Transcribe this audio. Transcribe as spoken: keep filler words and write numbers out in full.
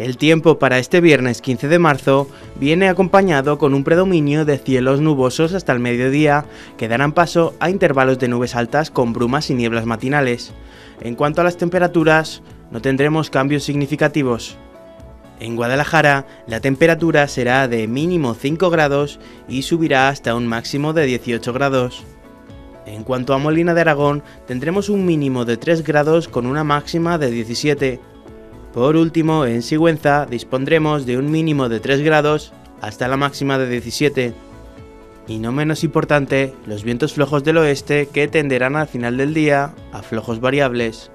El tiempo para este viernes quince de marzo viene acompañado con un predominio de cielos nubosos hasta el mediodía, que darán paso a intervalos de nubes altas con brumas y nieblas matinales. En cuanto a las temperaturas, no tendremos cambios significativos. En Guadalajara, la temperatura será de mínimo cinco grados y subirá hasta un máximo de dieciocho grados. En cuanto a Molina de Aragón, tendremos un mínimo de tres grados con una máxima de diecisiete. Por último, en Sigüenza dispondremos de un mínimo de tres grados hasta la máxima de diecisiete. Y no menos importante, los vientos flojos del oeste que tenderán al final del día a flojos variables.